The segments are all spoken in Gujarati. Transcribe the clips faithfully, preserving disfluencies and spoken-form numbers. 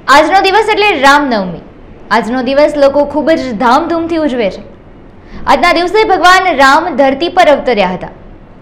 આજનો દિવસ એટલે રામનવમી। આજનો દિવસ લોકો ખૂબ જ ધામધૂમથી ઉજવે છે। આજના દિવસે ભગવાન રામ ધરતી પર અવતર્યા હતા।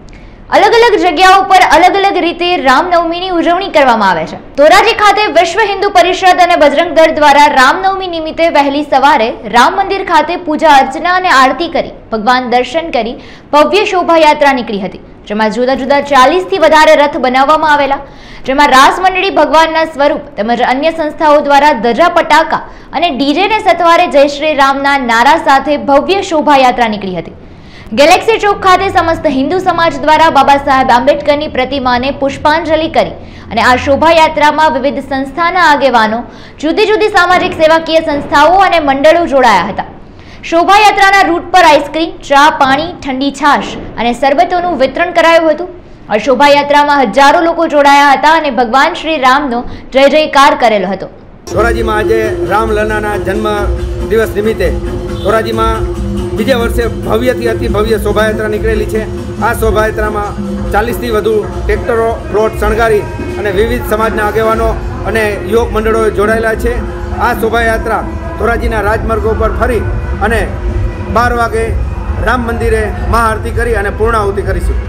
અલગ અલગ જગ્યાઓ પર અલગ અલગ રીતે રામનવમીની ઉજવણી કરવામાં આવે છે। ધોરાજી ખાતે વિશ્વ હિન્દુ પરિષદ અને બજરંગ દળ દ્વારા રામનવમી નિમિત્તે વહેલી સવારે રામ મંદિર ખાતે પૂજા અર્ચના અને આરતી કરી ભગવાન દર્શન કરી ભવ્ય શોભાયાત્રા નીકળી હતી, જેમાં જુદા જુદા ચાલીસ થી વધારે રથ બનાવવામાં આવેલા, જેમાં રાસ મંડળી ભગવાનના સ્વરૂપ તેમજ અન્ય સંસ્થાઓ દ્વારા ધજા પટાકા અને ડીજેને સથવારે જય શ્રી રામના નારા સાથે ભવ્ય શોભાયાત્રા નીકળી હતી। ગેલેક્સી ચોક ખાતે સમસ્ત હિન્દુ સમાજ દ્વારા બાબા સાહેબ આંબેડકરની પ્રતિમાને પુષ્પાંજલિ કરી અને આ શોભાયાત્રામાં વિવિધ સંસ્થાના આગેવાનો, જુદી જુદી સામાજિક સેવાકીય સંસ્થાઓ અને મંડળો જોડાયા હતા। શોભાયાત્રાના રૂટ પર આઈસ્ક્રીમ, ચા, પાણી, ઠંડી છાશ અને શરબતોનું વિતરણ કરાયું હતું। આ શોભાયાત્રામાં હજારો લોકો જોડાયા હતા અને ભગવાન શ્રી રામનો જય જયકાર કરેલો હતો। ધોરાજીમાં આજે રામલલ્લાના જન્મ દિવસ નિમિત્તે ધોરાજીમાં બીજા વર્ષે ભવ્યથી અતિ ભવ્ય શોભાયાત્રા નીકળેલી છે। આ શોભાયાત્રામાં ચાલીસથી વધુ ટ્રેક્ટરો, પ્લોટ શણગારી અને વિવિધ સમાજના આગેવાનો અને યુવક મંડળો જોડાયેલા છે। આ શોભાયાત્રા ધોરાજીના રાજમાર્ગો પર ફરી અને બાર વાગે રામ મંદિરે મહાઆરતી કરી અને પૂર્ણાહુતિ કરીશું।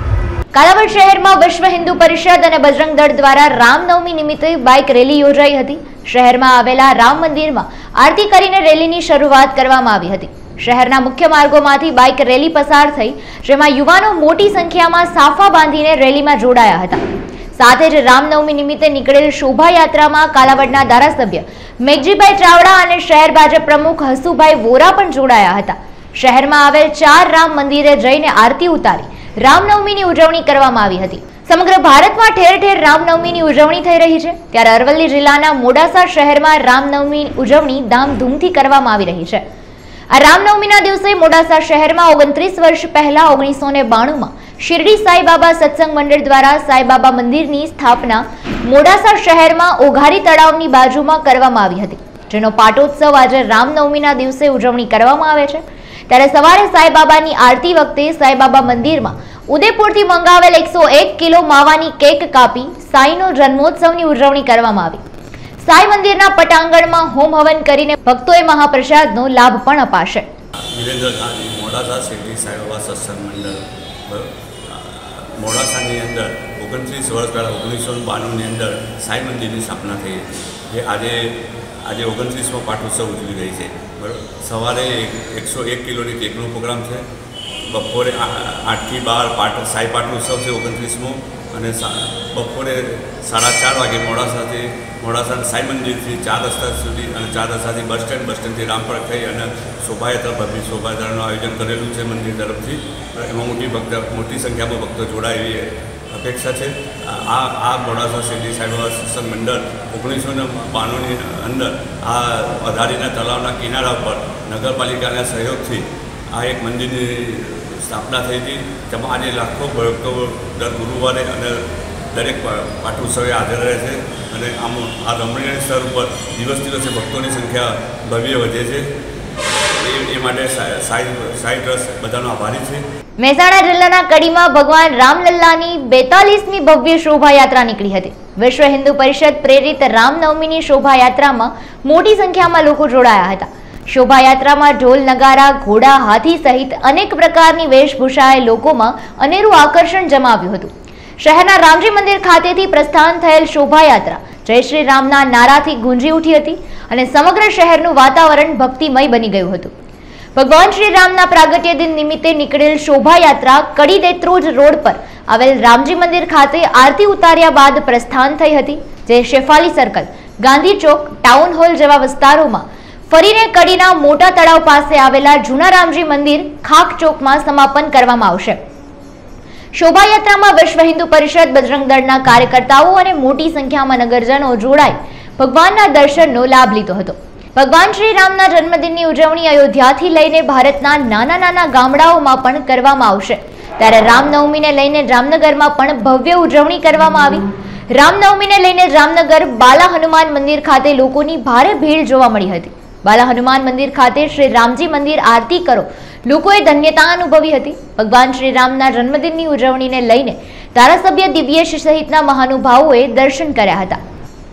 કાલાવડ શહેરમાં વિશ્વ હિન્દુ પરિષદ અને બજરંગ દળ દ્વારા રામનવમી નિમિત્તે બાઇક રેલી યોજાઈ હતી। શહેરમાં આવેલા રામ મંદિરમાં આરતી કરીને રેલીની શરૂઆત કરવામાં આવી હતી। શહેરના મુખ્ય માર્ગોમાંથી બાઇક રેલી પસાર થઈ, જેમાં યુવાનો મોટી સંખ્યામાં સાફા બાંધીને રેલીમાં જોડાયા હતા। સાથે જ રામનવમી નિમિત્તે નીકળેલ શોભાયાત્રામાં કાલાવડના ધારાસભ્ય મેઘજીભાઈ ચાવડા અને શહેર ભાજપ પ્રમુખ હસુભાઈ વોરા પણ જોડાયા હતા। શહેરમાં આવેલ ચાર રામ મંદિરે જઈને આરતી ઉતારી રામનવમીની ઉજવણી કરવામાં આવી હતી। સમગ્ર ભારતમાં ઠેર ઠેર રામનવમીની ઉજવણી થઈ રહી છે, ત્યારે અરવલ્લી જિલ્લાના મોડાસા શહેરમાં રામનવમી ઉજવણી ધામધૂમથી કરવામાં આવી રહી છે। આ રામનવમીના દિવસે મોડાસા શહેરમાં ઓગણત્રીસ વર્ષ પહેલા ઓગણીસો ને બાણુંમાં શિરડી સાંઈબાબા સત્સંગ મંડળ દ્વારા સાંઈબાબા મંદિરની સ્થાપના મોડાસા શહેરમાં ઓઘારી તળાવની બાજુમાં કરવામાં આવી હતી, જેનો પાટોત્સવ આજે રામનવમીના દિવસે ઉજવણી કરવામાં આવે છે। ત્યારે સવારે સાંઈબાબાની આરતી વખતે સાંઈબાબા મંદિરમાં ઉદયપુરથી મંગાવેલ એકસો એક કિલો માવાની કેક કાપી સાંઈનો જન્મોત્સવની ઉજવણી કરવામાં આવી। સાંઈ મંદિરના પટાંગણમાં હોમ હવન કરીને ભક્તોએ મહાપ્રસાદનો લાભ પણ અપાશે। વિરેન્દ્ર ગાંધી મોડાસા શિરડી સાંઈબાબા સત્સંગ મંડળ મોડાસાની અંદર ઓગણત્રીસ વર્ષ પહેલાં ઓગણીસો બાણુંની અંદર સાંઈ મંદિરની સ્થાપના થઈ, જે આજે આજે ઓગણત્રીસમો પાટોત્સવ ઉજવી રહી છે। બરાબર, સવારે એકસો એક કિલોની કેકનો પ્રોગ્રામ છે, બપોરે આઠથી બાર પાટ સાંઈ પાટોત્સવ છે ઓગણત્રીસમો, અને બપોરે સાડા ચાર વાગે મોડાસાથી મોડાસા સાંઈ મંદિરથી ચાર રસ્તા સુધી અને ચાર રસ્તાથી બસ સ્ટેન્ડ બસ સ્ટેન્ડથી રામપર થઈ અને શોભાયાત્રા ભવ્ય શોભાયાત્રાનું આયોજન કરેલું છે મંદિર તરફથી। એમાં મોટી ભક્ત મોટી સંખ્યામાં ભક્તો જોડાય એવી અપેક્ષા છે। આ આ મોડાસા શિરડી સાંઈબાબા સત્સંગ મંડળ ઓગણીસો ને બાણુંની અંદર આ અધારીના તળાવના કિનારા પર નગરપાલિકાના સહયોગથી આ એક મંદિરની સ્થાપના થઈ હતી, જેમાં આજે લાખો ભક્તો દર ગુરુવારે અને દરેક પાટોત્સવે હાજર રહે છે અને આમ આ રમણીય સ્થળ ઉપર દિવસ દિવસે ભક્તોની સંખ્યા ભવ્ય વધે છે। એ માટે સાઈ સાઈ ટ્રસ્ટ બધાનો આભારી છે। મહેસાણા જિલ્લાના કડીમાં ભગવાન રામલલ્લાની બેતાલીસમી ભવ્ય શોભાયાત્રા નીકળી હતી। વિશ્વ હિન્દુ પરિષદ પ્રેરિત રામનવમીની શોભાયાત્રામાં મોટી સંખ્યામાં લોકો જોડાયા હતા। શોભાયાત્રામાં ઢોલ, નગારા, ઘોડા, હાથી સહિત અનેક પ્રકારની વેશભૂષાએ લોકોમાં અનેરું આકર્ષણ જમાવ્યું હતું। શહેરના રામજી મંદિર ખાતેથી પ્રસ્થાન થયેલ શોભાયાત્રા જય શ્રી રામના નારાથી ગુંજી ઉઠી હતી અને સમગ્ર શહેરનું વાતાવરણ ભક્તિમય બની ગયું હતું। ભગવાન શ્રી રામના પ્રાગટ્ય દિન નિમિત્તે નીકળેલ શોભાયાત્રા કડી દેત્રોજ રોડ પર આવેલ રામજી મંદિર ખાતે આરતી ઉતાર્યા બાદ પ્રસ્થાન થઈ હતી, જે Shefali circle, Gandhi Chowk, town hall જેવા વિસ્તારોમાં ફરીને કડીના મોટા તળાવ પાસે આવેલા જૂના રામજી મંદિર ખાક ચોકમાં સમાપન કરવામાં આવશે। શોભાયાત્રામાં વિશ્વ હિન્દુ પરિષદ, બજરંગ દળના કાર્યકર્તાઓ અને મોટી સંખ્યામાં નગરજનો જોડાઈ ભગવાનના દર્શનનો લાભ લીધો હતો। ભગવાન શ્રી રામના જન્મદિનની ઉજવણી અયોધ્યાથી લઈને ભારતના નાના નાના ગામડાઓમાં પણ કરવામાં આવશે, ત્યારે રામનવમીને લઈને જામનગરમાં પણ ભવ્ય ઉજવણી કરવામાં આવી। રામનવમીને લઈને જામનગર બાલા હનુમાન મંદિર ખાતે લોકોની ભારે ભીડ જોવા મળી હતી। બાલા હનુમાન મંદિર ખાતે શ્રી રામજી મંદિર આરતી કરો લોકોએ ધન્યતા અનુભવી હતી। ભગવાન શ્રી રામના જન્મદિનની ઉજવણીને લઈને ધારાસભ્ય દિવ્યેશ સહિતના મહાનુભાવોએ દર્શન કર્યા હતા।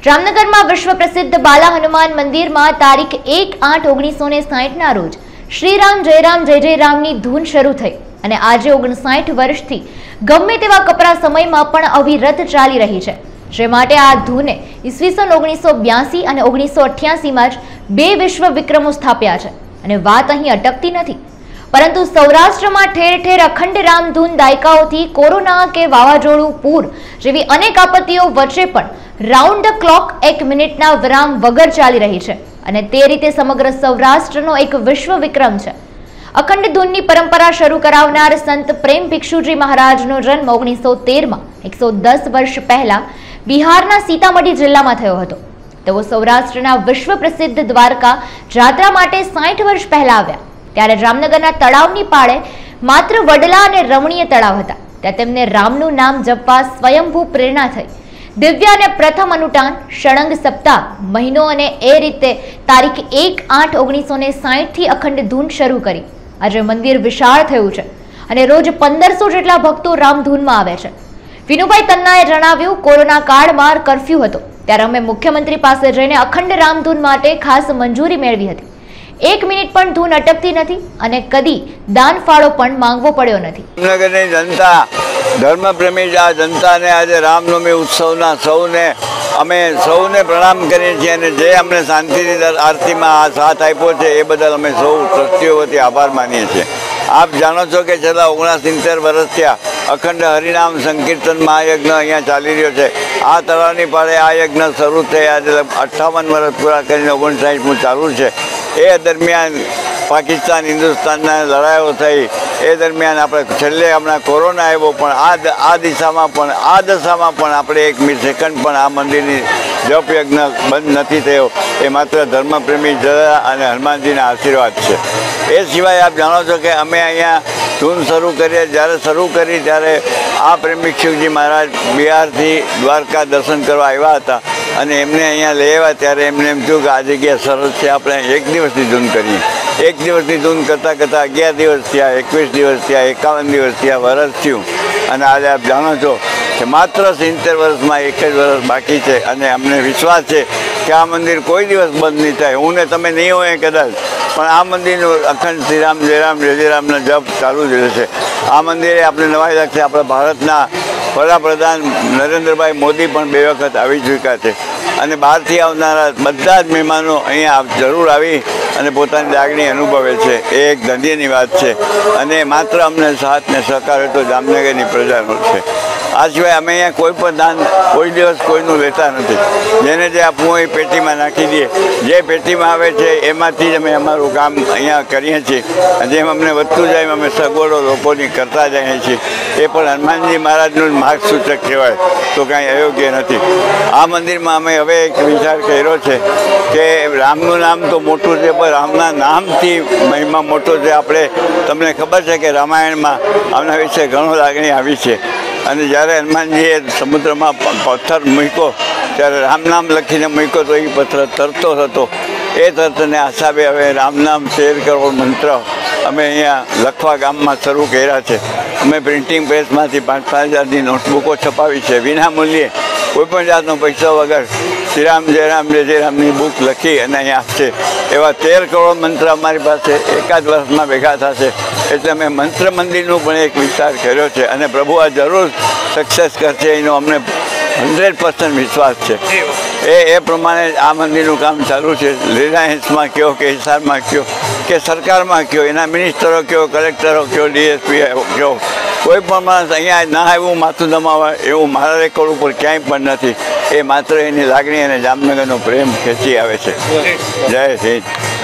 જામનગરમાં વિશ્વ પ્રસિદ્ધ બાલા હનુમાન મંદિરમાં તારીખ એક આઠ ઓગણીસો ને સાહીઠના રોજ શ્રીરામ જયરામ જય જય રામની ધૂન શરૂ થઈ અને આજે ઓગણસાઠ વર્ષથી ગમે તેવા કપરા સમયમાં પણ અવિરત ચાલી રહી છે, જે માટે આ ધૂને ઈસવીસન ઓગણીસો બ્યાસી અને ઓગણીસો અઠ્યાસીમાં જ બે વિશ્વ વિક્રમો સ્થાપ્યા છે અને વાત અહીં અટકતી નથી, પરંતુ સૌરાષ્ટ્રમાં ઠેર ઠેર અખંડ રામધૂન દાયકાઓથી કોરોના કે વાવાઝોડું, પૂર જેવી અનેક આપત્તિઓ વચ્ચે પણ રાઉન્ડ ધ ક્લોક એક મિનિટના વિરામ વગર ચાલી રહી છે અને તે રીતે સમગ્ર સૌરાષ્ટ્રનો એક વિશ્વ વિક્રમ છે. અખંડ ધૂનની પરંપરા શરૂ કરાવનાર સંત પ્રેમ ભિક્ષુજી મહારાજનો જન્મ ઓગણીસો તેરમાં એકસો દસ વર્ષ પહેલા બિહારના સીતામઢી જિલ્લામાં થયો હતો. તેઓ સૌરાષ્ટ્રના વિશ્વ પ્રસિદ્ધ દ્વારકા જાત્રા માટે સાઠ વર્ષ પહેલા આવ્યા ત્યારે જામનગરના તળાવની પાળે માત્ર વડલા અને રમણીય તળાવ હતા. ત્યાં તેમને રામનું નામ જપવા સ્વયંભૂ પ્રેરણા થઈ. દિવ્ય અને પ્રથમ અનુટાન, ષડંગ સપ્તાહ, મહિનો અને એ રીતે તારીખ એક આઠ ઓગણીસો ને સાહીઠ થી અખંડ ધૂન શરૂ કરી. આજે મંદિર વિશાળ થયું છે અને રોજ પંદરસો જેટલા ભક્તો રામધૂનમાં આવે છે. વિનુભાઈ તન્નાએ જણાવ્યું, કોરોના કાળમાં કર્ફ્યુ હતો ત્યારે અમે મુખ્યમંત્રી પાસે જઈને અખંડ રામધૂન માટે ખાસ મંજૂરી મેળવી હતી. એક મિનિટ પણ ધૂન અટકતી નથી અને કદી દાન ફાળો પણ માંગવો પડ્યો નથી. જામનગરની જનતા, ધર્મપ્રેમી આ જનતાને આજે રામનવમી ઉત્સવના સૌને અમે સૌને પ્રણામ કરીએ છીએ અને જે અમને શાંતિની આરતીમાં આ સાથ આપ્યો છે એ બદલ અમે સૌ ટ્રસ્ટીઓ વતી આભાર માનીએ છીએ. આપ જાણો છો કે છેલ્લા ઓગણસિત્તેર વર્ષ થયા અખંડ હરિનામ સંકીર્તન મહાયજ્ઞ અહીંયા ચાલી રહ્યો છે. આ તળાવની પાળે આ યજ્ઞ શરૂ થઈ આજે અઠ્ઠાવન વર્ષ પૂરા કરીને ઓગણસાઠમું ચાલુ છે. એ દરમિયાન પાકિસ્તાન હિન્દુસ્તાનના લડાઈઓ થઈ, એ દરમિયાન આપણે છેલ્લે હમણાં કોરોના આવ્યો, પણ આ આ દિશામાં પણ આ દશામાં પણ આપણે એક સેકન્ડ પણ આ મંદિરની જપ યજ્ઞ બંધ નથી થયો. એ માત્ર ધર્મપ્રેમી જરા અને હનુમાનજીના આશીર્વાદ છે. એ સિવાય આપ જાણો છો કે અમે અહીંયા ધૂન શરૂ કરીએ, જ્યારે શરૂ કરી ત્યારે આ પ્રેમ ભિક્ષુજી મહારાજ બિહારથી દ્વારકા દર્શન કરવા આવ્યા હતા અને એમને અહીંયા લઈ આવ્યા ત્યારે એમને એમ થયું કે આ જગ્યા સરસ છે, આપણે એક દિવસની ધૂન કરીએ. એક દિવસની ધૂન કરતાં કરતાં અગિયાર દિવસ થયા, એકવીસ દિવસ થયા, એકાવન દિવસ થયા, વરસ થયું અને આજે આપ જાણો છો કે માત્ર સિત્તેર વર્ષમાં એક જ વર્ષ બાકી છે અને અમને વિશ્વાસ છે કે આ મંદિર કોઈ દિવસ બંધ નહીં થાય. હું ને તમે નહીં હોય કદાચ, પણ આ મંદિરનું અખંડ શ્રીરામ જયરામ જય જય રામનો જપ ચાલુ જ રહેશે. આ મંદિરે આપણે નવાઈ લાગશે. આપણા ભારતના વડાપ્રધાન નરેન્દ્રભાઈ મોદી પણ બે વખત આવી ચૂક્યા છે અને બહારથી આવનારા બધા જ મહેમાનો અહીંયા જરૂર આવી અને પોતાની લાગણી અનુભવે છે. એ એક ધન્યની વાત છે અને માત્ર અમને સાથ ને સહકાર તો જામનગરની પ્રજાનો છે. આ સિવાય અમે અહીંયા કોઈ પણ દાન કોઈ દિવસ કોઈનું લેતા નથી. જેને જે આપવું હોય એ પેટીમાં નાખી દઈએ. જે પેટીમાં આવે છે એમાંથી જ અમે અમારું કામ અહીંયા કરીએ છીએ. જેમ અમને વધતું જાય અમે સગવડો લોકોની કરતા જઈએ છીએ. એ પણ હનુમાનજી મહારાજનું માર્ગસૂચક કહેવાય તો કાંઈ અયોગ્ય નથી. આ મંદિરમાં અમે હવે એક વિચાર કર્યો છે કે રામનું નામ તો મોટું છે, પણ રામના નામથી મહિમા મોટો છે. આપણે તમને ખબર છે કે રામાયણમાં આમના વિશે ઘણો લાગણી આવી છે અને જ્યારે હનુમાનજીએ સમુદ્રમાં પથ્થર મૂક્યો ત્યારે રામ નામ લખીને મૂક્યો તો એ પથ્થર તરતો હતો. એ તરતને આસાબે હવે રામનામ શેર કરો મંત્ર અમે અહીંયા લખવા ગામમાં શરૂ કર્યા છે. અમે પ્રિન્ટિંગ પ્રેસમાંથી પાંચ પાંચ હજારની નોટબુકો છપાવી છે વિના મૂલ્યે, કોઈપણ જાતનો પૈસા વગર. શ્રીરામ જયરામ જય જય રામની બુક લખી અને અહીંયા આપશે. એવા તેર કરોડ મંત્ર અમારી પાસે એકાદ વર્ષમાં ભેગા થશે. એટલે અમે મંત્ર મંદિરનું પણ એક વિચાર કર્યો છે અને પ્રભુ આ જરૂર સક્સેસ કરશે એનો અમને હંડ્રેડ પર્સન્ટ વિશ્વાસ છે. એ એ પ્રમાણે આ મંદિરનું કામ ચાલુ છે. રિલાયન્સમાં કયો કે હિસારમાં કયો કે સરકારમાં કયો, એના મિનિસ્ટરો કયો, કલેક્ટરો કયો, ડીએસપી કયો, કોઈ પણ માણસ અહીંયા ના આવ્યું માથું દમાવા એવું મારા રેકોર્ડ ઉપર ક્યાંય પણ નથી. એ માત્ર એની લાગણી અને જામનગરનો પ્રેમ ખેંચી આવે છે. જય હિન્દ.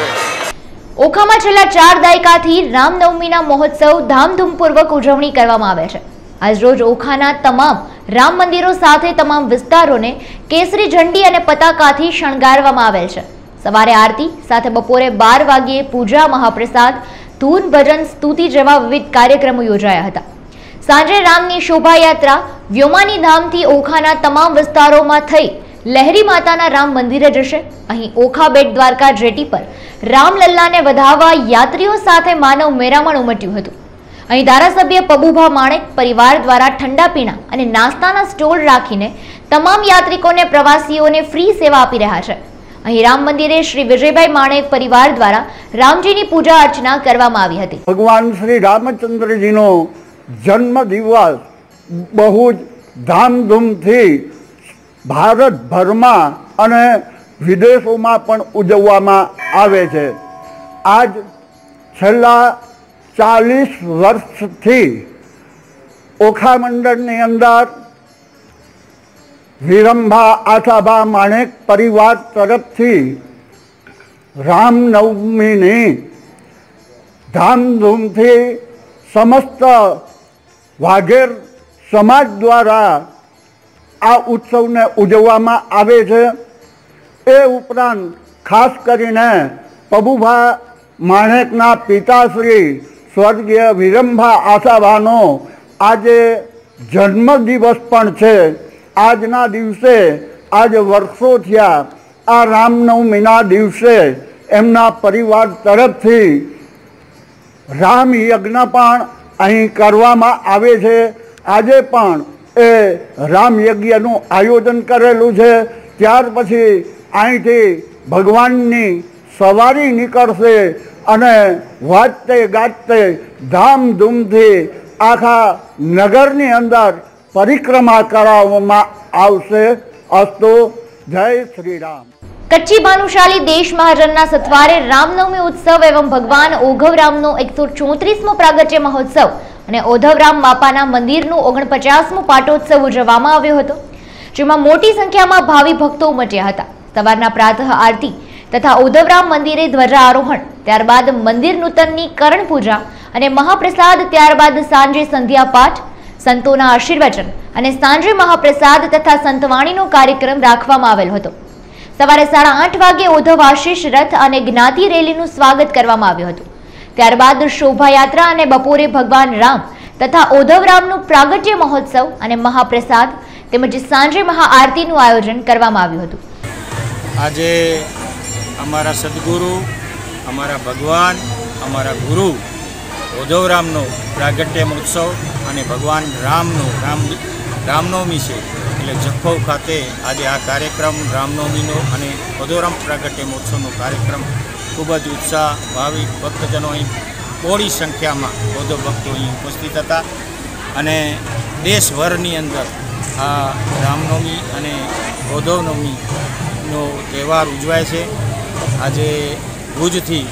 ઓખામાં છેલ્લા ચાર દાયકાથી રામનવમીના મહોત્સવ ધામધૂમપૂર્વક ઉજવણી કરવામાં આવે છે. આજ રોજ ઓખાના તમામ રામ મંદિરો સાથે તમામ વિસ્તારોને કેસરી ઝંડી અને પતાકાથી શણગારવામાં આવેલ છે. સવારે આરતી સાથે બપોરે બાર વાગ્યે પૂજા, મહાપ્રસાદ, ધૂન, ભજન, સ્તુતિ જેવા વિવિધ કાર્યક્રમો યોજાયા હતા. સાંજે રામની શોભાયાત્રા વ્યોમાની ધામથી ઓખાના તમામ વિસ્તારોમાં થઈ લહેરી માતાના રામ મંદિરે જશે. અહીં ઓખા બેટ દ્વારકા જેટી પર રામલલ્લાને વધાવવા યાત્રીઓ સાથે માનવ મેરામણ ઉમટ્યું હતું. અહીં ધારાસભ્ય પબુભા માણેક પરિવાર દ્વારા ઠંડા પીણા અને નાસ્તાના સ્ટોલ રાખીને તમામ યાત્રિકોને પ્રવાસીઓને ફ્રી સેવા આપી રહ્યા છે। અહીં રામ મંદિરે શ્રી વિજયભાઈ માણેક પરિવાર દ્વારા રામજીની પૂજા અર્ચના કરવામાં આવી હતી। ભગવાન શ્રી રામચંદ્રજીનો જન્મ દિવસ બહુ જ ધામધૂમથી ભારતભરમાં અને વિદેશોમાં પણ ઉજવવામાં આવે છે। આજ છેલ્લા ચાલીસ વર્ષથી ઓખા મંડળની અંદર વિરંભા આશાભા માણેક પરિવાર તરફથી રામનવમીની ધામધૂમથી સમસ્ત વાઘેર સમાજ દ્વારા આ ઉત્સવને ઉજવવામાં આવે છે। એ ઉપરાંત ખાસ કરીને પબુભા માણેકના પિતાશ્રી સ્વર્ગીય વિરંભા આશાભાનો આજે જન્મદિવસ પણ છે। આજના દિવસે આજ વર્ષો થયા આ રામનવમીના દિવસે એમના પરિવાર તરફથી રામ યજ્ઞ પણ અહીં કરવામાં આવે છે। આજે પણ એ રામ યજ્ઞનું આયોજન કરેલું છે। ત્યાર પછી અહીંથી ભગવાનની સવારી નીકળશે અને વાજતે ગાજતે ધામધૂમથી આખા નગરની અંદર પરિક્રમા કરાવવામાં આવશે। અસ્તુ જય શ્રી રામ। કચ્છી ભાનુશાલી દેશ મહાજનના સથવારે રામનવમી ઉત્સવ એવં ભગવાન ઓઘવરામનો એકસો ચોત્રીસમો પ્રાગટ્ય મહોત્સવ અને ઓધવરામ બાપાના મંદિરનું ઓગણપચાસમો પાટોત્સવ ઉજવવામાં આવ્યો હતો, જેમાં મોટી સંખ્યામાં ભાવિ ભક્તો ઉમટ્યા હતા। સવારના પ્રાતઃ આરતી તથા ઓધવરામ મંદિરે ધ્વજારોહણ, ત્યારબાદ મંદિર નૂતનની કરણ પૂજા અને મહાપ્રસાદ, ત્યારબાદ સાંજે સંધ્યા પાઠ, સંતોના આશીર્વચન અને સાંજે મહાપ્રસાદ તથા સંતવાણીનો કાર્યક્રમ રાખવામાં આવેલો હતો। સવારે સાડા આઠ વાગે ઓધવ આશીષ રથ અને જ્ઞાતિ રેલીનું સ્વાગત કરવામાં આવ્યું હતું। ત્યારબાદ શોભાયાત્રા અને બપોરે ભગવાન રામ તથા ઓધવરામનું પ્રાગટ્ય મહોત્સવ અને મહાપ્રસાદ તેમજ સાંજે મહાઆરતીનું આયોજન કરવામાં આવ્યું હતું। આજે અમારા સદગુરુ, અમારા ભગવાન, અમારા ગુરુ ઓધવરામનો પ્રાગટ્ય મહોત્સવ અને ભગવાન રામનો રામ રામનવમી છે એટલે જખૌ ખાતે આજે આ કાર્યક્રમ રામનવમીનો અને ઓધવરામ પ્રાગટ્ય મહોત્સવનો કાર્યક્રમ ખૂબ જ ઉત્સાહ ભાવિક ભક્તજનો અહીં બહોળી સંખ્યામાં બૌદ્ધ ભક્તો અહીં ઉપસ્થિત હતા અને દેશભરની અંદર આ રામનવમી અને ઓધવનવમીનો તહેવાર ઉજવાય છે। આજે ભુજથી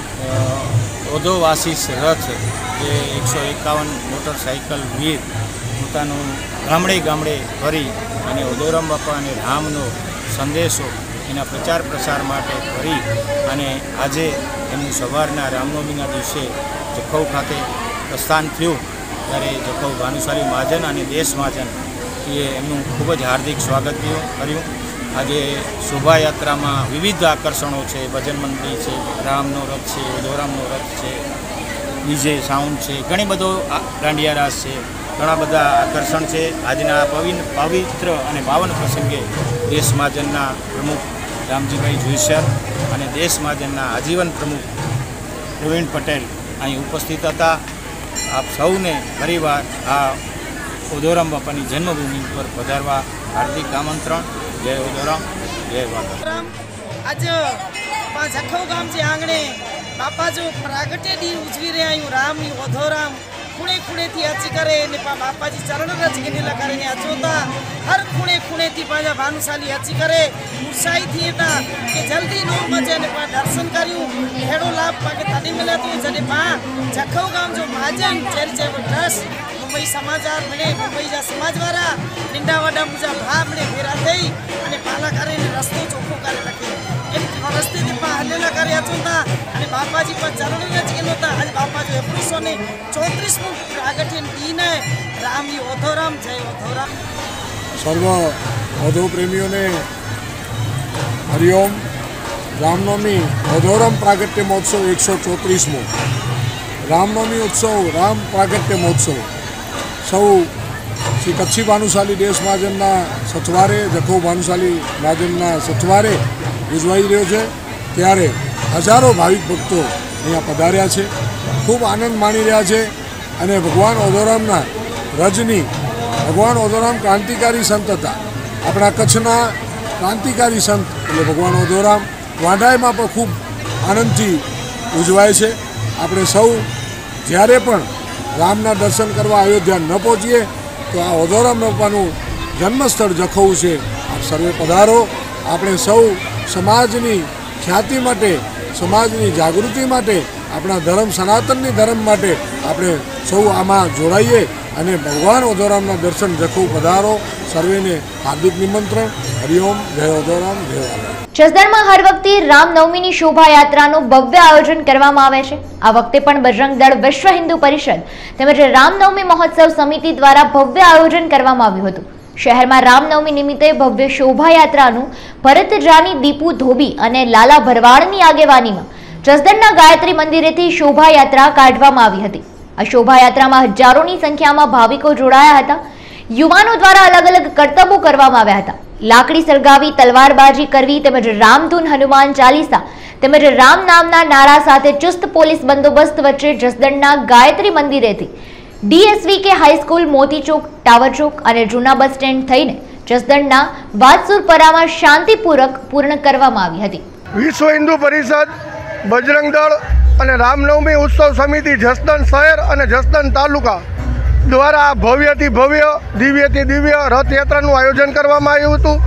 ઓધવ આશીષ રથ જે એકસો એકાવન મોટરસાઇકલ વીર પોતાનું ગામડે ગામડે ફરી અને ઓધવરામ બાપા અને રામનો સંદેશો એના પ્રચાર પ્રસાર માટે ફરી અને આજે એમનું સવારના રામનવમીના દિવસે જખૌ ખાતે પ્રસ્થાન થયું ત્યારે જખૌ ભાનુશાલી મહાજન અને દેશ મહાજન એ એમનું ખૂબ જ હાર્દિક સ્વાગત કર્યું। આજે શોભાયાત્રામાં વિવિધ આકર્ષણો છે, ભજન મંડળી છે, રામનો રથ છે, ઓધવરામનો રથ છે, ડીજે સાઉન્ડ છે, ઘણી બધો દાંડિયા રાસ છે, ઘણા બધા આકર્ષણ છે। આજના પવિન પવિત્ર અને પાવન પ્રસંગે દેશ મહાજનના પ્રમુખ રામજીભાઈ જોઈસર અને દેશ મહાજનના આજીવન પ્રમુખ પ્રવીણ પટેલ અહીં ઉપસ્થિત હતા। આપ સૌને ફરીવાર આ ઓધવરામ બાપાની જન્મભૂમિ પર પધારવા હાર્દિક આમંત્રણ। જય ઓધવરામ, જય વાઘા। आज जखौ गाम जे आंगणे बापा जो प्रागट्य दी उजवी रहा आयूं राम ओधवराम खूणे खूणे थी अची करे ने बापा जी चरण रच के नीला करे ने अचोता हर खूणे खूणे थी पाजा भानुशाली अची करे उत्साही थी था कि जल्दी नो मजे ने पा दर्शन करियो हेड़ो लाभ पाके तने मिले तो जने पा जखौ गाम जो महाजन चैरिटेबल ट्रस्ट मुंबई समाचार मिले मुंबई जा समाजवारा निंदा वडा मुजा भा मिले भेरा थई અને પાલા કરીને રસ્તો ચોખ્ખો કરી રાખે એની રસ્તેથી પા હલેલા કરી અચોતા અને બાપાજી પર ચરણ જ કેલોતા આજ બાપાજી એકવીસો ને ચોત્રીસમું પ્રાગટ્ય દીને રામની ઓધવરામ જય ઓધવરામ। સર્વ ઓધવ પ્રેમીઓને હરિઓમ। રામનવમી ઓધવરામ પ્રાગટ્ય મહોત્સવ એકસો ચોત્રીસમો રામનવમી ઉત્સવ રામ પ્રાગટ્ય મહોત્સવ સૌ શ્રી કચ્છી ભાનુશાલી દેશ મહાજનના સથવારે જખૌ ભાનુશાલી મહાજનના સથવારે ઉજવાઈ રહ્યો છે ત્યારે હજારો ભાવિક ભક્તો અહીંયા પધાર્યા છે, ખૂબ આનંદ માણી રહ્યા છે અને ભગવાન ઓધવરામના રજની ભગવાન ઓધવરામ ક્રાંતિકારી સંત હતા આપણા કચ્છના ક્રાંતિકારી સંત એટલે ભગવાન ઓધોરામ વાંઢાઈમાં પણ ખૂબ આનંદથી ઉજવાય છે. આપણે સૌ જ્યારે પણ રામના દર્શન કરવા અયોધ્યા ન પહોંચીએ તો આ ઓધોરામ બાપાનું જન્મસ્થળ જખૌ છે. આપ સર્વે પધારો. આપણે સૌ સમાજની ખ્યાતિ માટે, સમાજની જાગૃતિ માટે, આપણા ધર્મ સનાતનની ધર્મ માટે આપણે સૌ આમાં જોડાઈએ અને ભગવાન ઓધોરામના દર્શન જખૌ પધારો. સર્વેને હાર્દિક નિમંત્રણ. હરિઓમ. જય ઓધોરામ. જય વાલા. જસદણમાં હર વખતે રામનવમીની શોભાયાત્રાનું ભવ્ય આયોજન કરવામાં આવે છે. આ વખતે પણ બજરંગ દળ, વિશ્વ હિન્દુ પરિષદ તેમજ રામનવમી મહોત્સવ સમિતિ દ્વારા ભવ્ય આયોજન કરવામાં આવ્યું હતું. શહેરમાં રામનવમી નિમિત્તે ભવ્ય શોભાયાત્રાનું ભરત જાની, દીપુ ધોબી અને લાલા ભરવાડની આગેવાનીમાં જસદણના ગાયત્રી મંદિરેથી શોભાયાત્રા કાઢવામાં આવી હતી. આ શોભાયાત્રામાં હજારોની સંખ્યામાં ભાવિકો જોડાયા હતા. યુવાનો દ્વારા અલગ અલગ કરતબો કરવામાં આવ્યા હતા. લાકડી સળગાવી, તલવારબાજી કરવી તેમજ રામધૂન, હનુમાન ચાલીસા તેમજ રામ નામના નારા સાથે ચુસ્ત પોલીસ બંદોબસ્ત વચ્ચે જસદણના ગાયત્રી મંદિરેથી ડીએસવી કે હાઈસ્કૂલ, મોતી ચોક, ટાવર ચોક અને જૂના બસ સ્ટેન્ડ થઈને જસદણના વાતસુરપરામાં શાંતિપૂર્વક પૂર્ણ કરવામાં આવી હતી. વિશ્વ હિન્દુ પરિષદ, બજરંગ દળ અને રામનવમી ઉત્સવ સમિતિ જસદણ શહેર અને જસદણ તાલુકા દ્વારા ભવ્યથી ભવ્ય, દિવ્યથી દિવ્ય રથયાત્રાનું આયોજન કરવામાં આવ્યું હતું.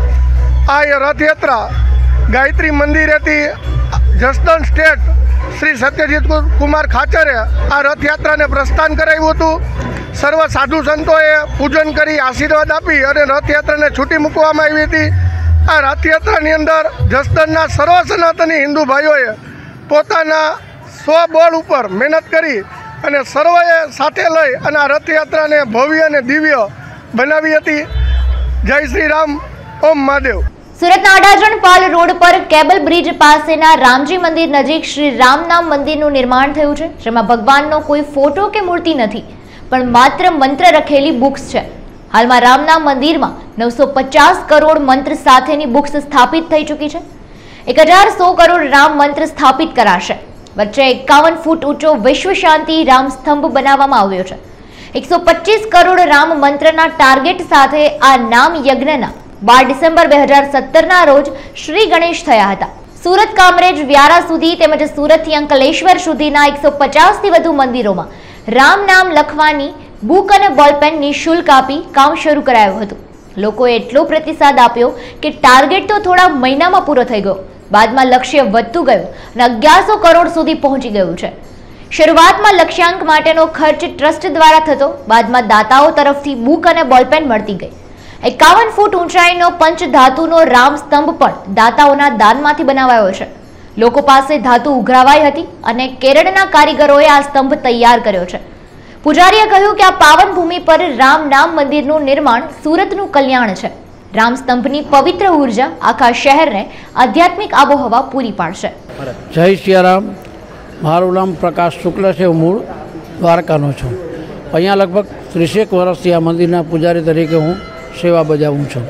આ રથયાત્રા ગાયત્રી મંદિરેથી જસદણ સ્ટેટ શ્રી સત્યજીત કુમાર ખાચરે આ રથયાત્રાને પ્રસ્થાન કરાવ્યું હતું. સર્વ સાધુ સંતોએ પૂજન કરી આશીર્વાદ આપી અને રથયાત્રાને છૂટી મૂકવામાં આવી હતી. આ રથયાત્રાની અંદર જસદણના સર્વ સનાતની હિન્દુ ભાઈઓએ પોતાના સ્વબળ ઉપર મહેનત કરી અને સર્વએ સાથે લઈ અને આ રથયાત્રાને ભવ્ય અને દિવ્ય બનાવી હતી. જય શ્રી રામ. ઓમ મહાદેવ. સુરતના અડાજણ પાલ રોડ પર કેબલ બ્રિજ પાસેના રામજી મંદિર નજીક શ્રી રામનામ મંદિરનું નિર્માણ થયું છે, જેમાં ભગવાનનો કોઈ ફોટો કે મૂર્તિ નથી, પણ માત્ર મંત્ર રખેલી બુક્સ છે. હાલમાં રામનામ મંદિરમાં નવસો પચાસ કરોડ મંત્ર સાથેની બુક્સ સ્થાપિત થઈ ચૂકી છે. એક હજાર સો કરોડ રામ મંત્ર સ્થાપિત કરાશે. વચ્ચે એકાવન ફૂટ ઊંચો વિશ્વ શાંતિ રામ સ્તંભ બનાવવામાં આવ્યો છે. એકસો પચીસ કરોડ રામ મંત્રના ટાર્ગેટ સાથે આ નામ યજ્ઞના બાર ડિસેમ્બર બે હજાર સત્તરના રોજ શ્રી ગણેશ થયા હતા. સુરત, કામરેજ, વ્યારા સુધી તેમજ સુરતથી અંકલેશ્વર સુધીના એકસો પચાસથી વધુ મંદિરોમાં રામ નામ લખવાની બુક અને બોલપેન નિઃશુલ્ક આપી કામ શરૂ કરાયું હતું. લોકોએ એટલો પ્રતિસાદ આપ્યો કે ટાર્ગેટ તો થોડા મહિનામાં પૂરો થઈ ગયો. બાદમાં લક્ષ્ય વધતું ગયું અને અગિયારસો કરોડ સુધી પહોંચી ગયું છે. શરૂઆતમાં લક્ષ્યાંક માટેનો ખર્ચ ટ્રસ્ટ દ્વારા થતો, બાદમાં દાતાઓ તરફથી બુક અને બોલપેન મળતી ગઈ. એકાવન ફૂટ ઊંચાઈનો પંચ ધાતુનો રામ સ્તંભ પણ દાતાઓના દાનમાંથી બનાવાયો છે. લોકો પાસે ધાતુ ઉઘરાવાઈ હતી અને કેરળના કારીગરોએ આ સ્તંભ તૈયાર કર્યો છે. પૂજારીએ કહ્યું કે આ પાવન ભૂમિ પર રામ નામ મંદિરનું નિર્માણ સુરતનું કલ્યાણ છે. રામ સ્તંભની પવિત્ર ઉર્જા આખા શહેરને આધ્યાત્મિક આબોહવા પૂરી પાડશે. જય સિયારામ. મારું નામ પ્રકાશ શુક્લ છે. હું મૂળ દ્વારકાનો છું. અહીંયા લગભગ ત્રીસેક વર્ષથી આ મંદિરના પૂજારી તરીકે હું સેવા બજાવું છું.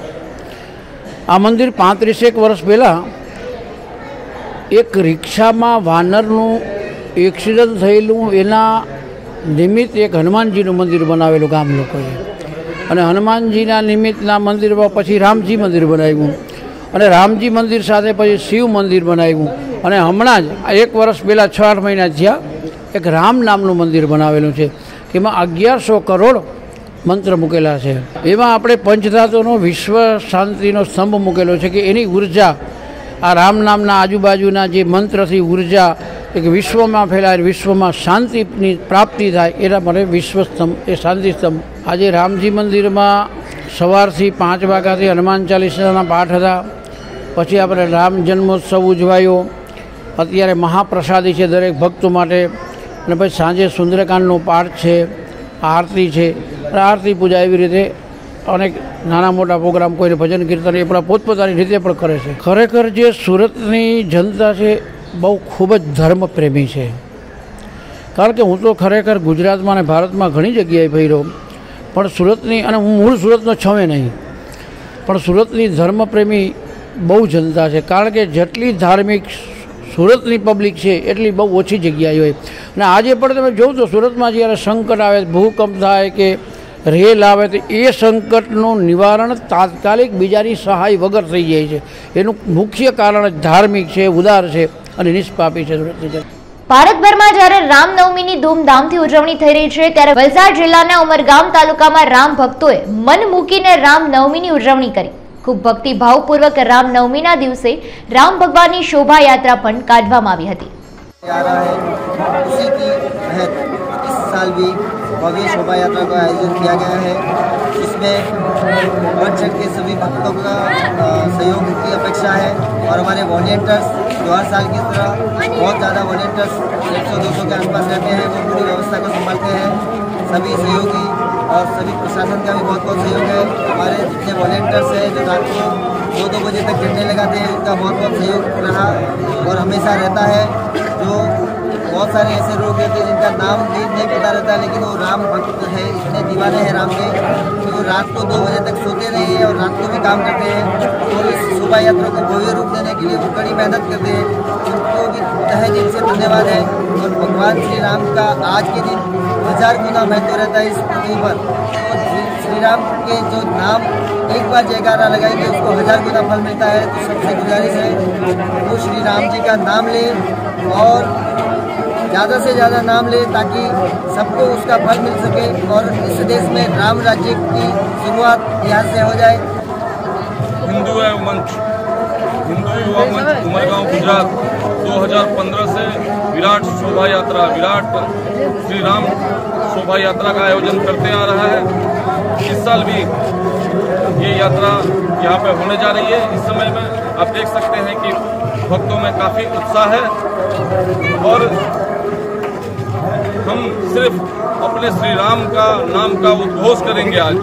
આ મંદિર પાંત્રીસેક વર્ષ પહેલાં એક રિક્ષામાં વાનરનું એક્સિડન્ટ થયેલું એના નિમિત્ત એક હનુમાનજીનું મંદિર બનાવેલું ગામ લોકોએ, અને હનુમાનજીના નિમિત્તના મંદિરમાં પછી રામજી મંદિર બનાવ્યું, અને રામજી મંદિર સાથે પછી શિવ મંદિર બનાવ્યું, અને હમણાં જ એક વર્ષ પહેલાં છ આઠ મહિના થયા એક રામ નામનું મંદિર બનાવેલું છે. એમાં અગિયારસો કરોડ મંત્ર મૂકેલા છે. એમાં આપણે પંચધાતુનો વિશ્વ શાંતિનો સ્તંભ મૂકેલો છે કે એની ઉર્જા આ રામ નામના આજુબાજુના જે મંત્રથી ઉર્જા એક વિશ્વમાં ફેલાય, વિશ્વમાં શાંતિની પ્રાપ્તિ થાય એના માટે વિશ્વ સ્તંભ એ શાંતિ સ્તંભ. આજે રામજી મંદિરમાં સવારથી પાંચ વાગ્યાથી હનુમાન ચાલીસાના પાઠ હતા. પછી આપણે રામ જન્મોત્સવ ઉજવાયો. અત્યારે મહાપ્રસાદી છે દરેક ભક્તો માટે, અને પછી સાંજે સુંદરકાંડનો પાઠ છે, આરતી છે, આરતી પૂજા, એવી રીતે અનેક નાના મોટા પ્રોગ્રામ, કોઈને ભજન કીર્તન એ પણ પોતપોતાની રીતે પણ કરે છે. ખરેખર જે સુરતની જનતા છે બહુ ખૂબ જ ધર્મપ્રેમી છે. કારણ કે હું તો ખરેખર ગુજરાતમાં અને ભારતમાં ઘણી જગ્યાએ ફર્યો, પણ સુરતની, અને હું મૂળ સુરતનો છવે નહીં, પણ સુરતની ધર્મપ્રેમી બહુ જનતા છે. કારણ કે જેટલી ધાર્મિક સુરતની પબ્લિક છે એટલી બહુ ઓછી જગ્યાએ હોય. અને આજે પણ તમે જોવો તો સુરતમાં જ્યારે સંકટ આવે, ભૂકંપ થાય કે રેલ આવે તો એ સંકટનું નિવારણ તાત્કાલિક બીજાની સહાય વગર થઈ જાય છે. એનું મુખ્ય કારણ ધાર્મિક છે, ઉદાર છે અને નિષ્પાપી છે. ભારતભરમાં જ્યારે રામનવમીની ધૂમધામથી ઉજવણી થઈ રહી છે, ત્યારે વલસાડ જિલ્લાના ઉમરગામ તાલુકામાં રામ ભક્તોએ મન મૂકીને રામનવમીની ઉજવણી કરી. ખૂબ ભક્તિભાવપૂર્વક રામનવમીના દિવસે રામ ભગવાનની શોભાયાત્રા પણ કાઢવામાં આવી હતી. साल भी भव्य शोभा यात्रा का आयोजन किया गया है, जिसमें बढ़ चढ़ के सभी भक्तों का सहयोग की अपेक्षा है और हमारे वॉलेंटियर्स जो हर साल की तरह बहुत ज़्यादा वॉलेंटियर्स एक सौ दो सौ के आसपास रहते हैं, वो पूरी व्यवस्था को संभालते हैं. सभी सहयोगी और सभी प्रशासन का भी बहुत बहुत सहयोग है. हमारे जितने वॉलेंटियर्स हैं जो रात को दो दो बजे तक झंडे लगाते हैं, उनका बहुत बहुत सहयोग रहा और हमेशा रहता है. जो बहुत सारे ऐसे लोग रहते हैं जिनका नाम भी नहीं पता रहता, लेकिन वो राम भक्त है, इतने दीवाने हैं राम के कि वो रात को दो बजे तक सोते नहीं हैं और रात को भी काम करते हैं. और इस शोभा यात्रा को भव्य रूप देने के लिए वो कड़ी मेहनत करते हैं. उनको भी तहे दिल से धन्यवाद है. और भगवान श्री राम का आज के दिन हजार गुना महत्व रहता है इस पृथ्वी पर. तो श्री राम के जो नाम एक बार जयकारा लगाएंगे उसको हजार गुना फल मिलता है. तो सबसे गुजारिश है वो श्री राम जी का नाम ले और ज़्यादा से ज़्यादा नाम ले, ताकि सबको उसका फल मिल सके और इस देश में राम राज्य की शुरुआत यहाँ से हो जाए. हिंदू है मंच हिंदू युवा मंच उमरगांव गुजरात दो हज़ार पंद्रह से विराट शोभा यात्रा विराट श्री राम शोभा यात्रा का आयोजन करते आ रहा है. इस साल भी ये यात्रा यहाँ पे होने जा रही है. इस समय में आप देख सकते हैं कि भक्तों में काफ़ी उत्साह है और हम सिर्फ अपने श्री राम का नाम का उद्घोष करेंगे आज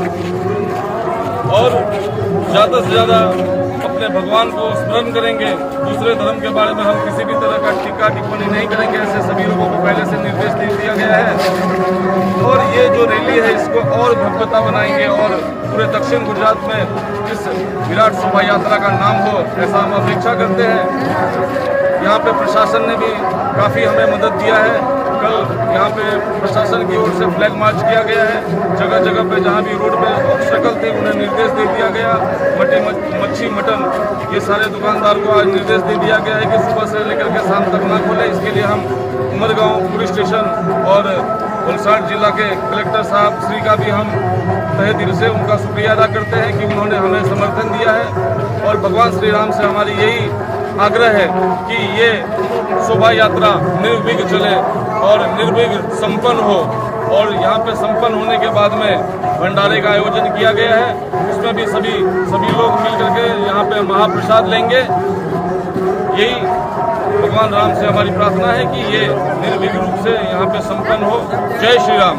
और ज़्यादा से ज़्यादा अपने भगवान को स्मरण करेंगे. दूसरे धर्म के बारे में हम किसी भी तरह का टीका टिप्पणी नहीं करेंगे, ऐसे सभी लोगों को पहले से निर्देश दे दिया गया है. और ये जो रैली है इसको और भव्यता बनाएंगे और पूरे दक्षिण गुजरात में इस विराट शोभा यात्रा का नाम हो, ऐसा हम अपेक्षा करते हैं. यहाँ पे प्रशासन ने भी काफ़ी हमें मदद दिया है. कल यहाँ पे प्रशासन की ओर से फ्लैग मार्च किया गया है. जगह जगह पे जहाँ भी रोड पे ऑब्स्टेकल थे उन्हें निर्देश दे दिया गया. मट्टी मच्छी मटन ये सारे दुकानदार को आज निर्देश दे दिया गया है कि सुबह से लेकर के शाम तक ना खोले. इसके लिए हम उमरगांव पुलिस स्टेशन और वलसाड़ जिला के कलेक्टर साहब श्री का भी हम तहे दिल से उनका शुक्रिया अदा करते हैं कि उन्होंने हमें समर्थन दिया है. और भगवान श्री राम से हमारी यही आग्रह है कि ये शोभा यात्रा निर्विघ्न चले और निर्विघ्न संपन्न हो. और यहाँ पे संपन्न होने के बाद में भंडारे का आयोजन किया गया है. उसमें भी सभी सभी लोग मिलकर के यहाँ पे महाप्रसाद लेंगे. यही भगवान राम से हमारी प्रार्थना है कि ये निर्विघ्न रूप से यहाँ पे संपन्न हो. जय श्री राम.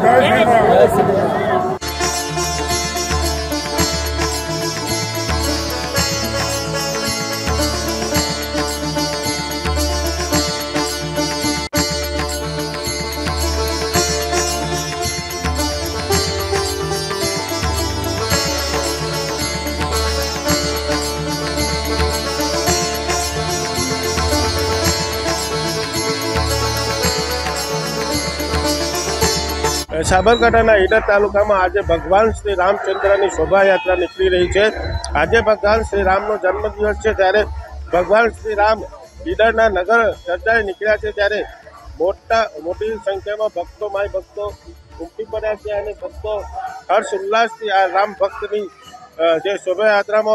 સાબરકાંઠાના ઈડર તાલુકામાં આજે ભગવાન શ્રી રામચંદ્રની શોભાયાત્રા નીકળી રહી છે. આજે ભગવાન શ્રી રામનો જન્મદિવસ છે, ત્યારે ભગવાન શ્રી રામ ઈડરના નગર ચર્ચાએ નીકળ્યા છે. ત્યારે મોટા મોટી સંખ્યામાં ભક્તો માય ભક્તો ઉમટી પડ્યા છે અને ભક્તો હર્ષ ઉલ્લાસથી આ રામ ભક્તની જે શોભાયાત્રામાં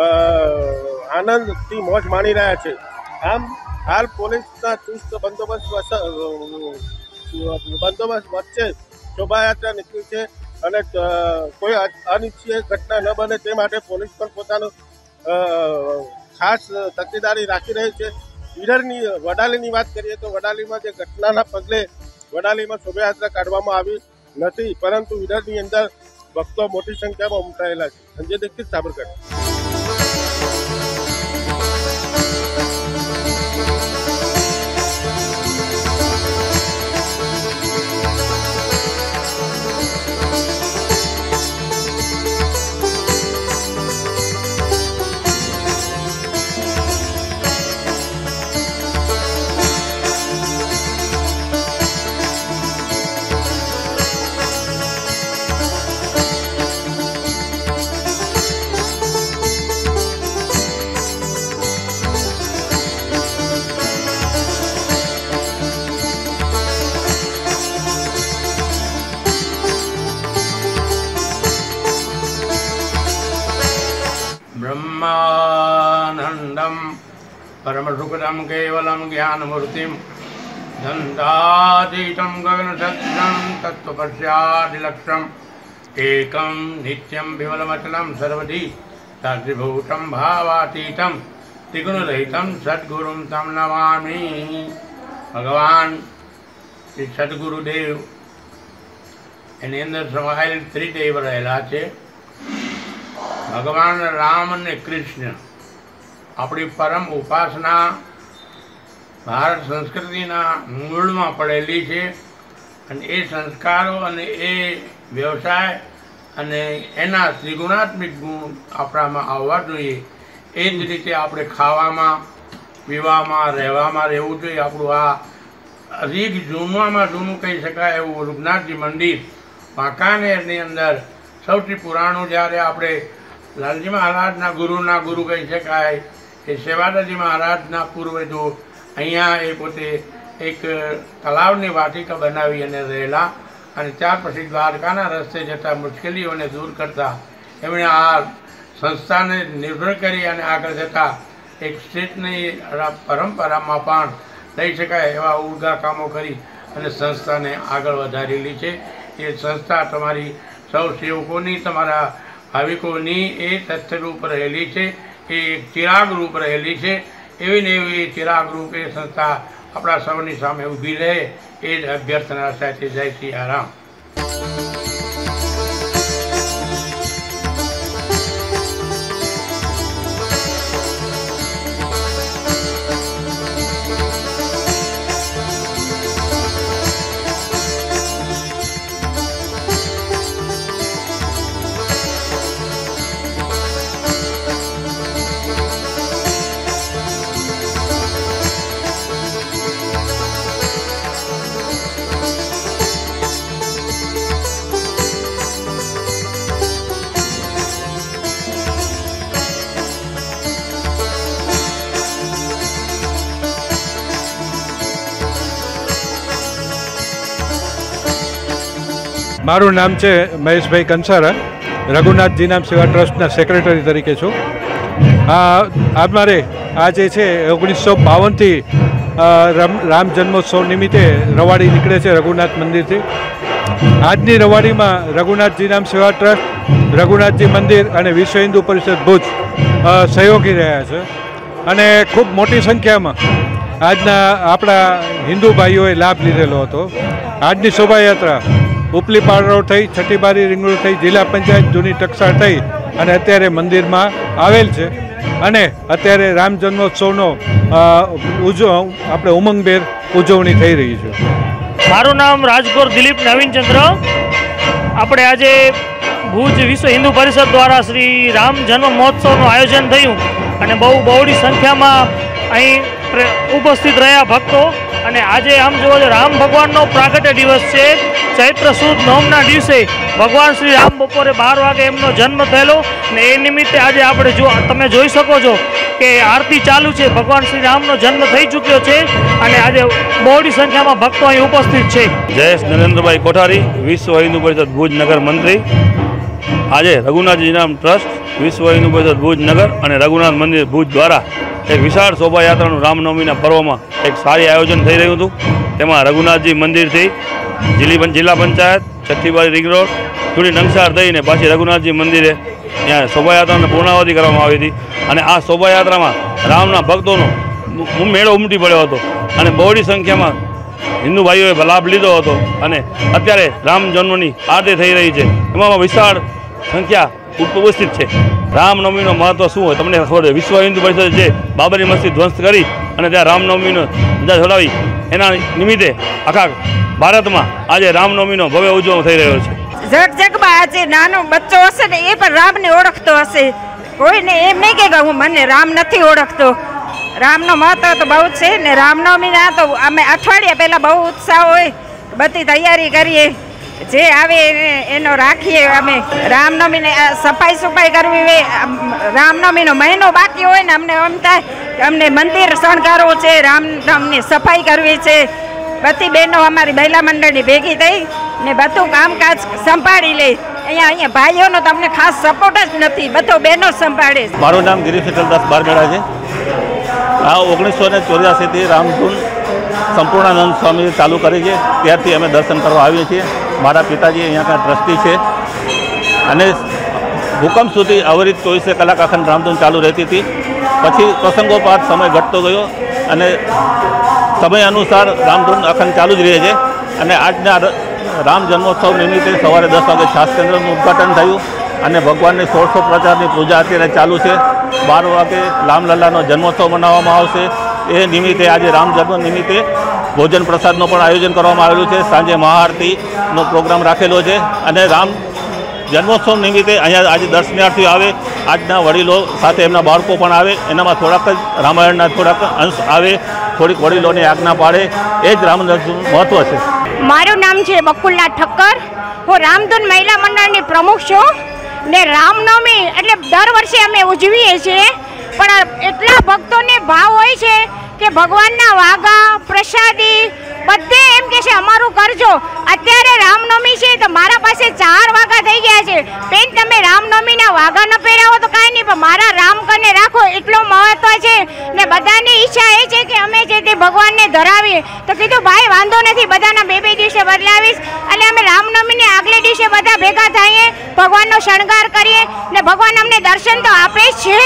આનંદથી મોજ માણી રહ્યા છે. આમ હાલ પોલીસના ચુસ્ત બંદોબસ્ત બંદોબસ્ત વચ્ચે શોભાયાત્રા નીકળી છે અને કોઈ અનિચ્છનીય ઘટના ન બને તે માટે પોલીસ પણ પોતાનું ખાસ તકેદારી રાખી રહી છે. ઈડરની વડાલીની વાત કરીએ તો વડાલીમાં જે ઘટનાના પગલે વડાલીમાં શોભાયાત્રા કાઢવામાં આવી નથી, પરંતુ ઈડરની અંદર ભક્તો મોટી સંખ્યામાં ઉમટાયેલા છે. સંજય દીક્ષિત, સાબરકાંઠા. परमसुखदं केवलं ज्ञानमूर्तिं धन्दातीतं गगनसदृशं तत्त्वपश्यादिलक्षम् एकं नित्यं विमलमचलं सर्वधी साक्षिभूतं भावातीतं त्रिगुणरहितं सद्गुरुं तं नमामि। भगवान श्री सद्गुरुदेव એની અંદર સમાયેલ ત્રિદેવ રહેલા છે। ભગવાન રામ અને કૃષ્ણ આપણી પરમ ઉપાસના ભારત સંસ્કૃતિના મૂળમાં પડેલી છે અને એ સંસ્કારો અને એ વ્યવસાય અને એના ત્રિગુણાત્મિક ગુણ આપણામાં આવવા જોઈએ। એ જ રીતે આપણે ખાવામાં પીવામાં રહેવામાં રહેવું જોઈએ। આપણું આ અધિક જૂનામાં જૂનું કહી શકાય એવું રઘુનાથજી મંદિર વાંકાનેરની અંદર સૌથી પુરાણું જ્યારે આપણે લાલજી મહારાજના ગુરુના ગુરુ કહી શકાય એ સેવાદાજી મહારાજના પૂર્વજો અહીંયા એ પોતે એક તલાવની વાટિકા બનાવી અને રહેલા અને ત્યાર પછી દ્વારકાના રસ્તે જતા મુશ્કેલીઓને દૂર કરતા એમણે આ સંસ્થાને નિર્ભર કરી અને આગળ જતા એક સ્ટેટની પરંપરામાં પણ લઈ શકાય એવા ઉર્ગા કામો કરી અને સંસ્થાને આગળ વધારેલી છે। એ સંસ્થા તમારી સૌ સેવકોની તમારા ભાવિકોની એ તથ્યરૂપ રહેલી છે, એ એક ચિરાગ રૂપ રહેલી છે। એવી ને એવી ચિરાગ રૂપ એ સંસ્થા આપણા સૌની સામે ઊભી રહે એ જ અભ્યર્થના સાથે જય સિયારામ। મારું નામ છે મહેશભાઈ કંસારા, રઘુનાથજી નામ સેવા ટ્રસ્ટના સેક્રેટરી તરીકે છું। આ અમારે આ જે છે ઓગણીસો બાવનથી રામ રામ જન્મોત્સવ નિમિત્તે રવાડી નીકળે છે રઘુનાથ મંદિરથી। આજની રવાડીમાં રઘુનાથજી નામ સેવા ટ્રસ્ટ, રઘુનાથજી મંદિર અને વિશ્વ હિન્દુ પરિષદ ભુજ સહયોગી રહ્યા છે અને ખૂબ મોટી સંખ્યામાં આજના આપણા હિન્દુ ભાઈઓએ લાભ લીધેલો હતો। આજની શોભાયાત્રા ઉપલી પાડ રોડ થઈ, છઠ્ઠીબારી રિંગ રોડ થઈ, જિલ્લા પંચાયત જૂની ટકસાળ થઈ અને અત્યારે મંદિરમાં આવેલ છે અને અત્યારે રામ જન્મોત્સવનો ઉજવ આપણે ઉમંગભેર ઉજવણી થઈ રહી છે। મારું નામ રાજગોર દિલીપ નવીનચંદ્ર। આપણે આજે ભુજ વિશ્વ હિન્દુ પરિષદ દ્વારા શ્રી રામ જન્મ મહોત્સવનું આયોજન થયું અને બહુ બહોળી સંખ્યામાં અહીં ઉપસ્થિત રહ્યા ભક્તો। અને આજે આમ જોવો તો રામ ભગવાનનો પ્રાગટ્ય દિવસ છે। ચૈત્ર સુદ નવમના દિવસે ભગવાન શ્રી રામ બપોરે બાર વાગે એમનો જન્મ થયેલો ને એ નિમિત્તે આજે આપણે જો તમે જોઈ શકો છો કે આરતી ચાલુ છે। ભગવાન શ્રી રામનો જન્મ થઈ ચૂક્યો છે અને આજે બહોળી સંખ્યામાં ભક્તો અહીં ઉપસ્થિત છે। જયેશ નરેન્દ્રભાઈ કોઠારી, વિશ્વ હિન્દુ પરિષદ ભુજ નગર મંત્રી। આજે રઘુનાથજી નામ ટ્રસ્ટ, વિશ્વ હિન્દુ પરિષદ ભુજ નગર અને રઘુનાથ મંદિર ભુજ દ્વારા એક વિશાળ શોભાયાત્રાનું રામનવમીના પર્વમાં એક સારી આયોજન થઈ રહ્યું હતું। તેમાં રઘુનાથજી મંદિરથી જિલ્લા જિલ્લા પંચાયત, છઠ્ઠીબારી રિંગ રોડ, થોડી નંગસાર થઈને પાછી રઘુનાથજી મંદિરે ત્યાં શોભાયાત્રાને પૂર્ણાવધિ કરવામાં આવી હતી અને આ શોભાયાત્રામાં રામના ભક્તોનો મેળો ઉમટી પડ્યો હતો અને બહોળી સંખ્યામાં હિન્દુ ભાઈઓએ લાભ લીધો હતો અને અત્યારે રામ જન્મની આરતી થઈ રહી છે, એમાં વિશાળ સંખ્યા ઉપસ્થિત છે। રામનવમીનો મહત્વ શું હોય તમને ખબર છે? વિશ્વ હિન્દુ પરિષદ જે બાબરી મસ્જિદ ધ્વંસ કરી અને ત્યાં રામનવમીનો ધજા ચડાવી એના નિમિત્તે આખા ભારતમાં આજે રામનવમીનો ભવ્ય ઉજવણો થઈ રહ્યો છે। જગ જગમાં આજે નાનો બચ્ચો હશે ને એ પણ રામને ઓળખતો હશે। કોઈને એમ નહીં કે હું મને રામ નથી ઓળખતો। રામનો મહત્વ તો બહુ જ છે ને રામનવમીના તો અમે અઠવાડિયા પહેલાં બહુ ઉત્સાહ હોય, બધી તૈયારી કરીએ, જે આવે એનો રાખીએ અમે। રામનવમીને સફાઈ સફાઈ કરવી હોય, રામનવમીનો મહિનો બાકી હોય ને અમને એમ થાય અમને મંદિર શણગારવું છે, રામનવમીની સફાઈ કરવી છે। બધી બહેનો અમારી મહિલા મંડળની ભેગી થઈ ને બધું કામકાજ સંભાળી લે। અહીંયા અહીંયા ભાઈઓનો તમને ખાસ સપોર્ટ જ નથી, બધો બહેનો સંભાળે। મારું નામ ગિરીશ વિઠ્ઠલદાસ બારમેડા છે આ ઓગણીસો ને ચોર્યાસીથી રામધૂન સંપૂર્ણાનંદ સ્વામી ચાલુ કરી છે, ત્યારથી અમે દર્શન કરવા આવીએ છીએ. મારા પિતાજી અહીંયા ટ્રસ્ટી છે અને ભૂકંપ સુધી અવિરત ચોવીસે કલાક અખંડ રામધૂન ચાલુ રહેતી હતી. પછી પ્રસંગોપાત સમય ઘટતો ગયો અને સમય અનુસાર રામધૂન અખંડ ચાલુ જ રહે છે. અને આજના રામ જન્મોત્સવ નિમિત્તે સવારે દસ વાગે છાસ કેન્દ્રનું ઉદ્ઘાટન થયું અને ભગવાનની સોળસો પ્રચારની પૂજા અત્યારે ચાલુ છે. બાર વાગે રામલલ્લાનો જન્મોત્સવ મનાવવામાં આવશે. એ નિમિત્તે આજે રામ જન્મ નિમિત્તે ભોજન પ્રસાદનું પણ આયોજન કરવામાં આવેલું છે. સાંજે મહાઆરતીનો પ્રોગ્રામ રાખેલો છે અને રામ જન્મોત્સવ નિમિત્તે અહીંયા આજે દર્શનાર્થીઓ આવે, આજના વડીલો સાથે એમના બાળકો પણ આવે, એનામાં થોડાક જ રામાયણના થોડાક અંશ આવે, થોડીક વડીલોને આજ્ઞા પાડે, એ જ રામધૂનનું મહત્ત્વ છે. મારું નામ છે બકુલના ઠક્કર. હું રામધૂન મહિલા મંડળની પ્રમુખ છું ને રામનવમી એટલે દર વર્ષે અમે ઉજવીએ છીએ, પણ એટલા ભક્તોને ભાવ હોય છે કે ભગવાનના વાઘા પ્રસાદી બધે એમ કે છે અમારું કરજો. અત્યારે રામનવમી છે તો મારા પાસે ચાર વાઘા થઈ ગયા છે. બેન તમે રામનવમીના વાઘા ન પહેરાવો તો કાંઈ નહીં, પણ મારા રામ કને રાખો એટલો મહત્વ છે. ને બધાની ઈચ્છા એ છે કે અમે જે તે ભગવાનને ધરાવીએ, તો કીધું ભાઈ વાંધો નથી, બધાના બે બે દિવસે બદલાવીશ. એટલે અમે રામનવમીને આગલે દિવસે બધા ભેગા થઈએ, ભગવાનનો શણગાર કરીએ ને ભગવાન અમને દર્શન તો આપે જ છે.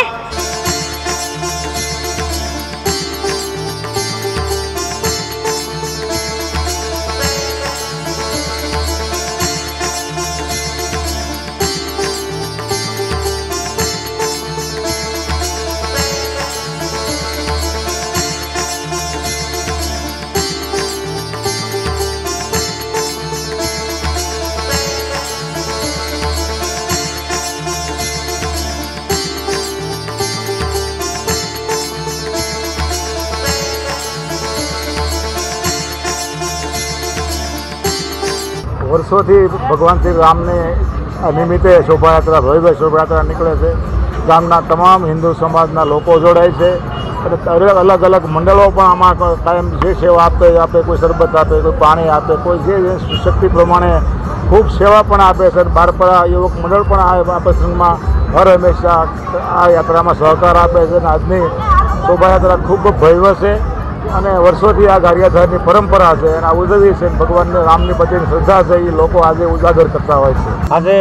વર્ષોથી ભગવાન શ્રી રામને નિમિત્તે શોભાયાત્રા ભવ્ય શોભાયાત્રા નીકળે છે. ગામના તમામ હિન્દુ સમાજના લોકો જોડાય છે અને અલગ અલગ મંડળો પણ આમાં કાયમ જે સેવા આપે આપે કોઈ શરબત આપે, કોઈ પાણી આપે, કોઈ જે શક્તિ પ્રમાણે ખૂબ સેવા પણ આપે છે. બારપરા યુવક મંડળ પણ આ પ્રસંગમાં હર હંમેશા આ યાત્રામાં સહકાર આપે છે અને આજની શોભાયાત્રા ખૂબ ભવ્ય છે અને વર્ષોથી આ ગારિયાધારની પરંપરા છે અને આ ઉજવી છે. ભગવાનને રામની પ્રત્યેની શ્રદ્ધા છે એ લોકો આજે ઉજાગર કરતા હોય છે. આજે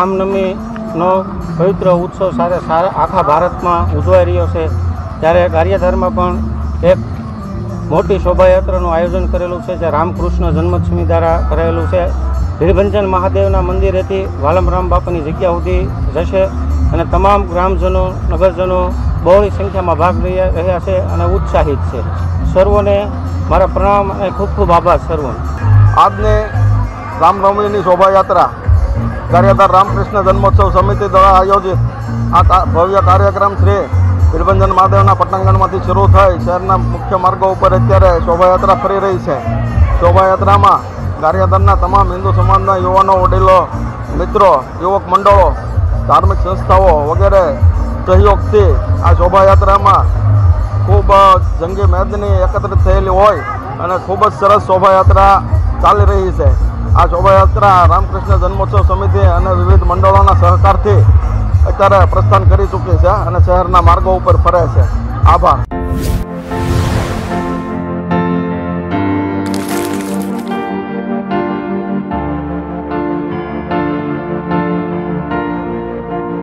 રામનવમીનો પવિત્ર ઉત્સવ સાથે સારા આખા ભારતમાં ઉજવાઈ રહ્યો છે, ત્યારે ગારિયાધારમાં પણ એક મોટી શોભાયાત્રાનું આયોજન કરેલું છે, જે રામકૃષ્ણ જન્મોત્સવી દ્વારા કરાયેલું છે. ભીડભંજન મહાદેવના મંદિરેથી વાલમ રામ બાપાની જગ્યા સુધી જશે અને તમામ ગ્રામજનો નગરજનો બહોળી સંખ્યામાં ભાગ લઈ રહ્યા છે અને ઉત્સાહિત છે. સર્વોને મારા પ્રણામ અને ખૂબ ખૂબ આભાર સર્વોને. આજને રામનવમીની શોભાયાત્રા ગારિયાધાર રામકૃષ્ણ જન્મોત્સવ સમિતિ દ્વારા આયોજિત આ ભવ્ય કાર્યક્રમ શ્રી ભીડભંજન મહાદેવના પટાંગણમાંથી શરૂ થઈ શહેરના મુખ્ય માર્ગો ઉપર અત્યારે શોભાયાત્રા ફરી રહી છે. શોભાયાત્રામાં ગારિયાધારના તમામ હિન્દુ સમાજના યુવાનો, વડીલો, મિત્રો, યુવક મંડળો, ધાર્મિક સંસ્થાઓ વગેરે સહયોગથી આ શોભાયાત્રામાં ખૂબ જંગી મેદની એકત્રિત થયેલી હોય અને ખૂબ જ સરસ શોભાયાત્રા ચાલી રહી છે. આ શોભાયાત્રા રામકૃષ્ણ જન્મોત્સવ સમિતિ અને વિવિધ મંડળોના સહકારથી અત્યારે પ્રસ્થાન કરી ચૂકી છે અને શહેરના માર્ગો ઉપર ફરે છે. આભાર.